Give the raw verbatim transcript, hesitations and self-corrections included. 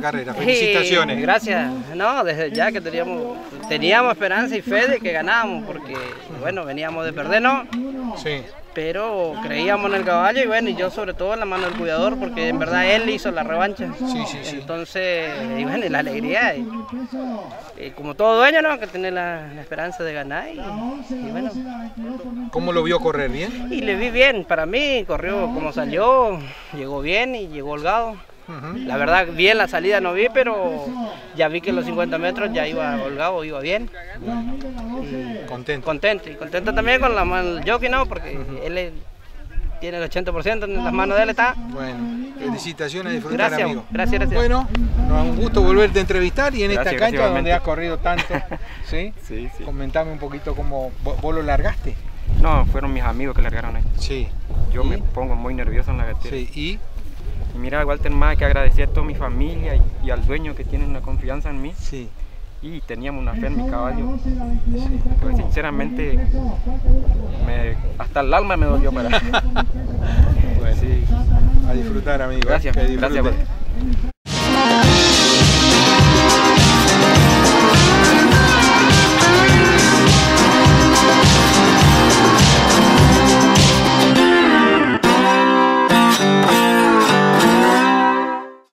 carrera. Felicitaciones. Sí, gracias. No, desde ya que teníamos, teníamos esperanza y fe de que ganábamos, porque bueno, veníamos de perder, ¿no? Sí. Pero creíamos en el caballo y bueno, y yo sobre todo en la mano del cuidador, porque en verdad él hizo la revancha. Sí, sí, sí. Entonces, y bueno, y la alegría, y, y como todo dueño, ¿no? Que tiene la, la esperanza de ganar y, y bueno. ¿Cómo lo vio correr? ¿Bien? Y le vi bien, para mí corrió como salió, llegó bien y llegó holgado. Uh-huh. La verdad, bien la salida no vi, pero ya vi que los cincuenta metros ya iba holgado, iba bien. Y contento. Contento, y contento también con la mano del jockey, ¿no? Porque uh-huh. él es, tiene el ochenta por ciento en las manos de él está. Bueno, felicitaciones, disfrutar, gracias, amigo. Gracias, gracias. Bueno, nos da un gusto volverte a entrevistar y en gracias, esta cancha donde has corrido tanto, ¿sí? Sí, sí. Comentame un poquito cómo vos, vos lo largaste. No, fueron mis amigos que largaron ahí. Sí. Yo ¿Y? me pongo muy nervioso en la gatera. Sí, ¿y? Y mira, igual tengo más que agradecer a toda mi familia y, y al dueño que tiene una confianza en mí. Sí. Y teníamos una fe en mi caballo. Sí. Pues sinceramente, me, hasta el alma me dolió para. Bueno, sí. A disfrutar, amigo. Gracias, que gracias.